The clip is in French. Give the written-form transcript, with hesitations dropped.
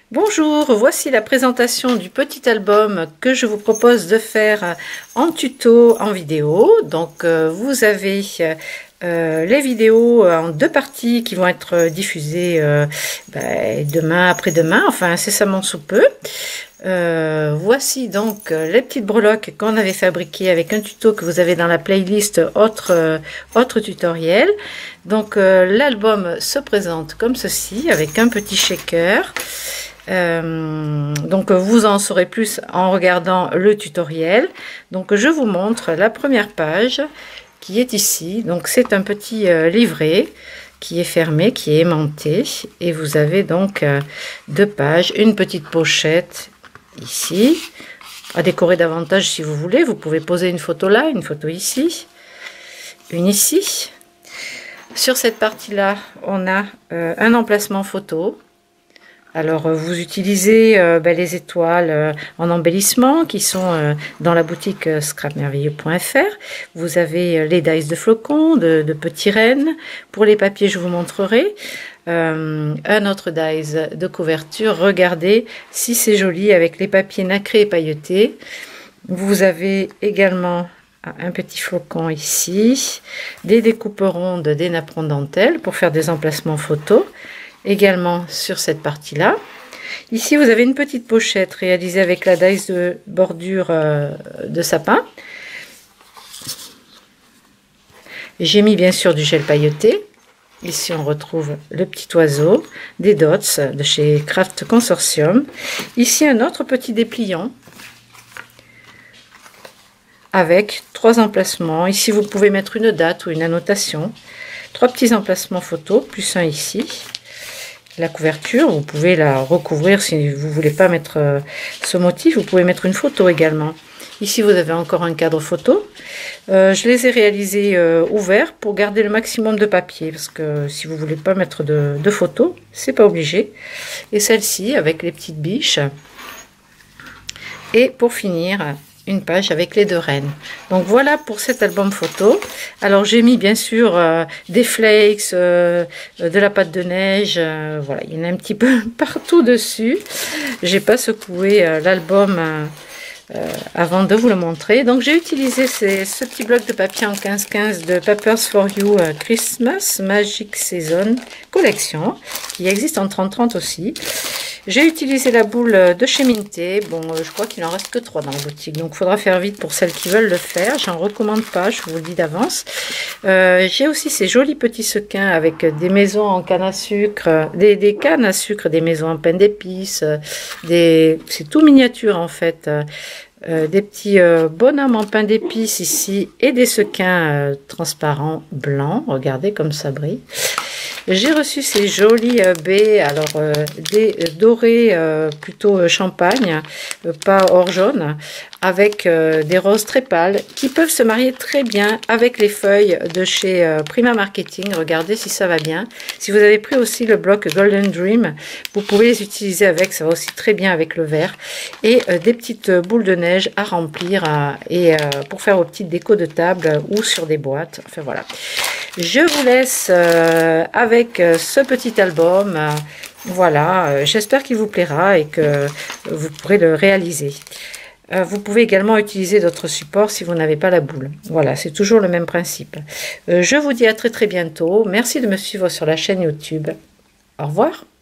Bonjour, voici la présentation du petit album que je vous propose de faire en tuto, en vidéo. Donc vous avez les vidéos en deux parties qui vont être diffusées demain, après-demain, enfin incessamment sous peu. Voici donc les petites breloques qu'on avait fabriquées avec un tuto que vous avez dans la playlist autre tutoriel. Donc l'album se présente comme ceci avec un petit shaker. Donc vous en saurez plus en regardant le tutoriel. Donc je vous montre la première page qui est ici. Donc c'est un petit livret qui est fermé, qui est aimanté, et vous avez donc deux pages, une petite pochette ici à décorer davantage si vous voulez. Vous pouvez poser une photo là, une photo ici, une ici. Sur cette partie là on a un emplacement photo. Alors, vous utilisez les étoiles en embellissement qui sont dans la boutique scrapmerveilleux.fr. Vous avez les dies de flocons, de petits rennes. Pour les papiers, je vous montrerai. Un autre dies de couverture. Regardez si c'est joli avec les papiers nacrés et pailletés. Vous avez également un petit flocon ici, des découpes rondes, des napperons dentelle pour faire des emplacements photos. Également sur cette partie là. Ici vous avez une petite pochette réalisée avec la dies de bordure de sapin. J'ai mis bien sûr du gel pailleté. Ici on retrouve le petit oiseau, des dots de chez Craft Consortium. Ici un autre petit dépliant avec trois emplacements. Ici vous pouvez mettre une date ou une annotation. Trois petits emplacements photos plus un ici. La couverture, vous pouvez la recouvrir si vous voulez pas mettre ce motif. Vous pouvez mettre une photo également. Ici, vous avez encore un cadre photo. Je les ai réalisés ouverts pour garder le maximum de papier. Parce que si vous voulez pas mettre de photos, c'est pas obligé. Et celle-ci avec les petites biches. Et pour finir, une page avec les deux rennes. Donc voilà pour cet album photo. Alors j'ai mis bien sûr des flakes, de la pâte de neige, voilà, il y en a un petit peu partout dessus. J'ai pas secoué l'album avant de vous le montrer. Donc j'ai utilisé ce petit bloc de papier en 15-15 de Papers for You Christmas Magic Season Collection, qui existe en 30-30 aussi. J'ai utilisé la boule de chez Minté. Bon, je crois qu'il en reste que 3 dans la boutique. Donc, il faudra faire vite pour celles qui veulent le faire. J'en recommande pas, je vous le dis d'avance. J'ai aussi ces jolis petits sequins avec des maisons en canne à sucre, des cannes à sucre, des maisons en pain d'épices, c'est tout miniature en fait. Des petits bonhommes en pain d'épices ici et des sequins transparents blancs. Regardez comme ça brille. J'ai reçu ces jolis baies, alors des dorés plutôt champagne, pas or jaune, avec des roses très pâles qui peuvent se marier très bien avec les feuilles de chez Prima Marketing. Regardez si ça va bien. Si vous avez pris aussi le bloc Golden Dream, vous pouvez les utiliser avec, ça va aussi très bien avec le vert. Et des petites boules de neige à remplir pour faire vos petites décos de table ou sur des boîtes. Enfin voilà. Je vous laisse avec ce petit album. Voilà, j'espère qu'il vous plaira et que vous pourrez le réaliser. Vous pouvez également utiliser d'autres supports si vous n'avez pas la boule. Voilà, c'est toujours le même principe. Je vous dis à très bientôt. Merci de me suivre sur la chaîne YouTube. Au revoir.